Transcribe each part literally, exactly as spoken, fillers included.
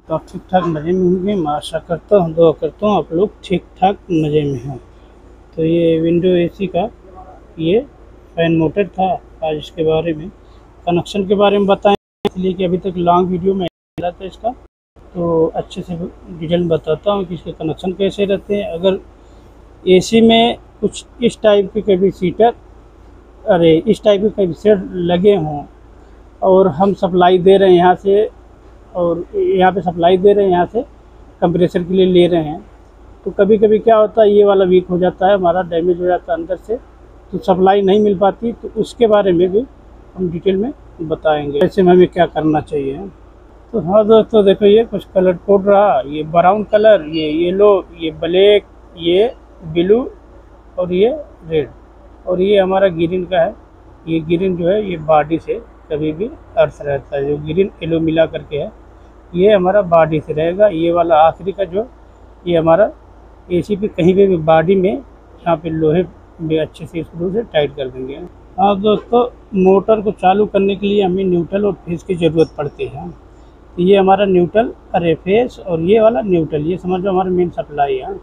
तो आप ठीक ठाक मज़े में होंगे। मैं आशा करता हूँ, दुआ करता हूँ आप लोग ठीक ठाक मज़े में हैं। तो ये विंडो एसी का ये फ़ैन मोटर था। आज इसके बारे में कनेक्शन के बारे में बताएं, इसलिए कि अभी तक लॉन्ग वीडियो में मिला था इसका, तो अच्छे से डिटेल में बताता हूँ कि इसके कनेक्शन कैसे रहते हैं। अगर एसी में कुछ इस टाइप के कैपेसिटर अरे इस टाइप के कैपेसिटर लगे हों और हम सप्लाई दे रहे हैं यहाँ से, और यहाँ पे सप्लाई दे रहे हैं, यहाँ से कंप्रेसर के लिए ले रहे हैं, तो कभी कभी क्या होता है ये वाला वीक हो जाता है, हमारा डैमेज हो जाता है अंदर से, तो सप्लाई नहीं मिल पाती। तो उसके बारे में भी हम डिटेल में बताएंगे, ऐसे में हमें क्या करना चाहिए। तो हाँ दोस्तों, देखो ये कुछ कलर कोड रहा, ये ब्राउन कलर, ये येलो, ये ब्लैक, ये ब्लू और ये रेड, और ये हमारा ग्रीन का है। ये ग्रीन जो है ये बॉडी से कभी भी अर्थ रहता है, जो ग्रीन येलो मिला करके है ये हमारा बॉडी से रहेगा। ये वाला आखिरी का जो ये हमारा एसी पे कहीं पे भी बॉडी में यहाँ पे लोहे में अच्छे से स्क्रू से टाइट कर देंगे। हाँ दोस्तों, मोटर को चालू करने के लिए हमें न्यूट्रल और फेस की ज़रूरत पड़ती है। तो ये हमारा न्यूट्रल अरे फेस और ये वाला न्यूट्रल, ये समझ लो हमारा मेन सप्लाई है।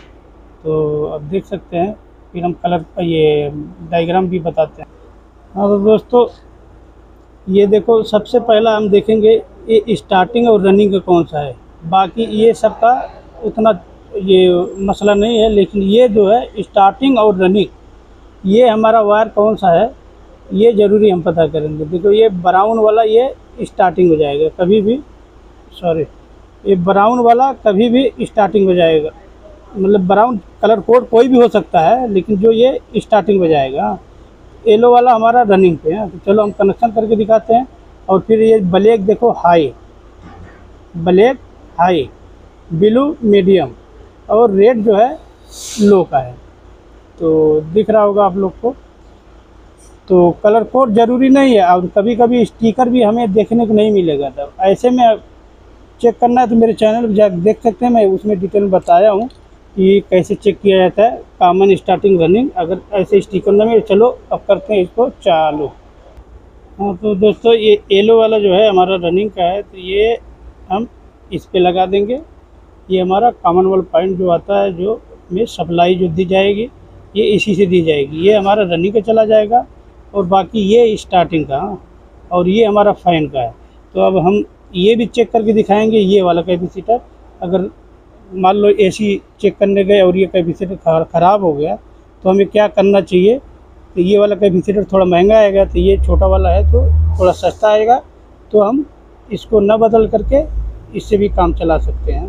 तो अब देख सकते हैं, फिर हम कलर ये डायग्राम भी बताते हैं। हाँ तो दोस्तों, ये देखो सबसे पहला हम देखेंगे ये स्टार्टिंग और रनिंग का कौन सा है। बाकी ये सब का उतना ये मसला नहीं है, लेकिन ये जो है स्टार्टिंग और रनिंग, ये हमारा वायर कौन सा है ये ज़रूरी हम पता करेंगे। देखो ये ब्राउन वाला ये स्टार्टिंग हो जाएगा कभी भी, सॉरी ये ब्राउन वाला कभी भी स्टार्टिंग हो जाएगा, मतलब ब्राउन कलर कोड कोई भी हो सकता है, लेकिन जो ये स्टार्टिंग हो जाएगा। येलो वाला हमारा रनिंग पे है। तो चलो हम कनेक्शन करके दिखाते हैं। और फिर ये ब्लैक देखो high, black high, blue medium और रेड जो है लो का है। तो दिख रहा होगा आप लोग को। तो कलर कोड ज़रूरी नहीं है, और कभी कभी स्टिकर भी हमें देखने को नहीं मिलेगा। तब ऐसे में चेक करना है तो मेरे चैनल पर जाकर देख सकते हैं, मैं उसमें डिटेल में बताया हूँ कि कैसे चेक किया जाता है कॉमन स्टार्टिंग रनिंग। अगर ऐसे स्टिकर न मिले, चलो अब करते हैं इसको चालू। हाँ तो दोस्तों, ये येलो वाला जो है हमारा रनिंग का है, तो ये हम इस पे लगा देंगे। ये हमारा कॉमन वाला पॉइंट जो आता है, जो में सप्लाई जो दी जाएगी ये इसी से दी जाएगी। ये हमारा रनिंग का चला जाएगा, और बाकी ये स्टार्टिंग का, और ये हमारा फैन का है। तो अब हम ये भी चेक करके दिखाएंगे। ये वाला कैपेसिटर अगर मान लो एसी चेक करने गए और ये कैपेसिटर ख़राब हो गया, तो हमें क्या करना चाहिए। तो ये वाला कैपेसिटर थोड़ा महंगा आएगा, तो ये छोटा वाला है तो थोड़ा सस्ता आएगा, तो हम इसको न बदल करके इससे भी काम चला सकते हैं।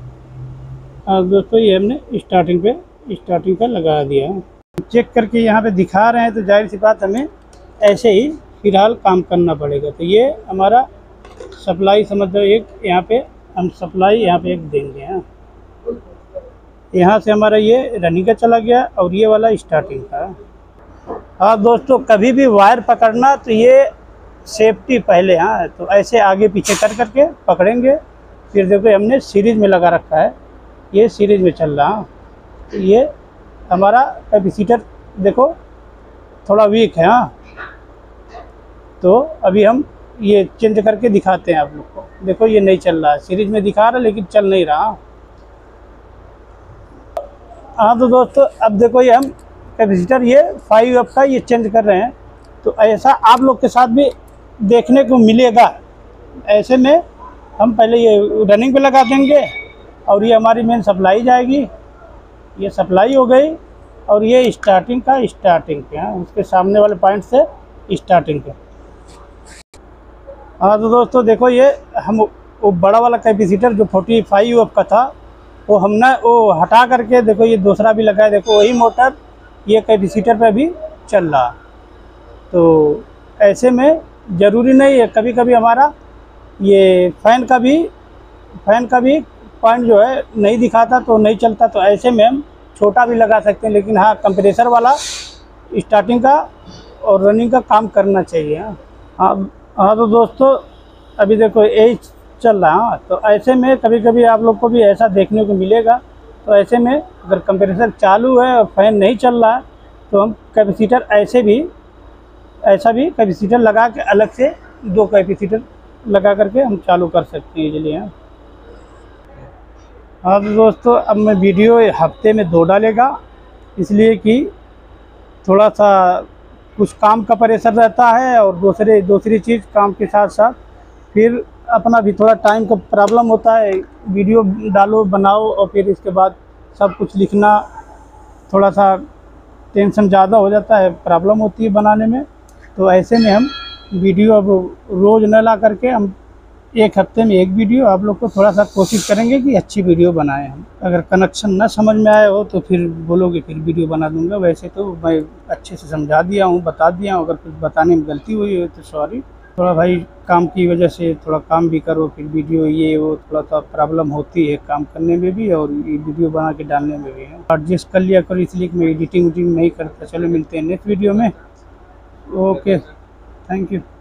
अब दोस्तों ये हमने स्टार्टिंग पे स्टार्टिंग का लगा दिया है। चेक करके यहाँ पे दिखा रहे हैं, तो जाहिर सी बात हमें ऐसे ही फ़िलहाल काम करना पड़ेगा। तो ये हमारा सप्लाई समझ लो, एक यहाँ पे हम सप्लाई यहाँ पे एक देंगे। हाँ, यहाँ से हमारा ये रनिंग का चला गया और ये वाला स्टार्टिंग का। हाँ दोस्तों, कभी भी वायर पकड़ना तो ये सेफ्टी पहले, हाँ तो ऐसे आगे पीछे कर करके पकड़ेंगे। फिर देखो हमने सीरीज में लगा रखा है, ये सीरीज में चल रहा। तो ये हमारा कैपेसिटर देखो थोड़ा वीक है। हाँ तो अभी हम ये चेंज करके दिखाते हैं आप लोग को। देखो ये नहीं चल रहा है, सीरीज में दिखा रहा है लेकिन चल नहीं रहा। हाँ तो दोस्तों, अब देखो ये हम कैपेसिटर ये फाइव एफ का ये चेंज कर रहे हैं। तो ऐसा आप लोग के साथ भी देखने को मिलेगा। ऐसे में हम पहले ये रनिंग पे लगा देंगे, और ये हमारी मेन सप्लाई जाएगी। ये सप्लाई हो गई, और ये स्टार्टिंग का स्टार्टिंग पे है, उसके सामने वाले पॉइंट से स्टार्टिंग पे। हाँ तो दोस्तों देखो, ये हम वो बड़ा वाला कैपेसिटर जो फोर्टी फाइव एफ का था, वो हमने वो हटा करके देखो ये दूसरा भी लगाया। देखो वही मोटर ये कैपेसिटर पे भी चल रहा। तो ऐसे में ज़रूरी नहीं है, कभी कभी हमारा ये फ़ैन का भी फ़ैन का भी पॉइंट जो है नहीं दिखाता तो नहीं चलता। तो ऐसे में हम छोटा भी लगा सकते हैं, लेकिन हाँ कंप्रेसर वाला स्टार्टिंग का और रनिंग का काम करना चाहिए। हाँ हाँ तो दोस्तों, अभी देखो यही चल रहा। हाँ तो ऐसे में कभी कभी आप लोग को भी ऐसा देखने को मिलेगा। तो ऐसे में अगर कंप्रेसर चालू है और फैन नहीं चल रहा है, तो हम कैपेसिटर ऐसे भी ऐसा भी कैपेसिटर लगा के अलग से दो कैपेसिटर लगा करके हम चालू कर सकते हैं इजीली। हाँ हाँ तो दोस्तों, अब मैं वीडियो हफ्ते में दो डालेगा, इसलिए कि थोड़ा सा कुछ काम का प्रेशर रहता है और दूसरे दूसरी चीज़ काम के साथ साथ फिर अपना भी थोड़ा टाइम का प्रॉब्लम होता है। वीडियो डालो, बनाओ और फिर इसके बाद सब कुछ लिखना, थोड़ा सा टेंशन ज़्यादा हो जाता है, प्रॉब्लम होती है बनाने में। तो ऐसे में हम वीडियो अब रोज़ न ला करके हम एक हफ्ते में एक वीडियो आप लोग को थोड़ा सा कोशिश करेंगे कि अच्छी वीडियो बनाएं हम। अगर कनेक्शन ना समझ में आए हो तो फिर बोलोगे, फिर वीडियो बना दूंगा। वैसे तो मैं अच्छे से समझा दिया हूँ, बता दिया हूँ। अगर कुछ बताने में गलती हुई हो तो सॉरी। थोड़ा भाई काम की वजह से थोड़ा काम भी करो, फिर वीडियो ये वो थोड़ा सा प्रॉब्लम होती है काम करने में भी और ये वीडियो बना के डालने में भी। एडजस्ट कर लिया करो, इसलिए कि मैं एडिटिंग उडिटिंग नहीं करता। चलो मिलते हैं नेक्स्ट वीडियो में। Okay, thank you.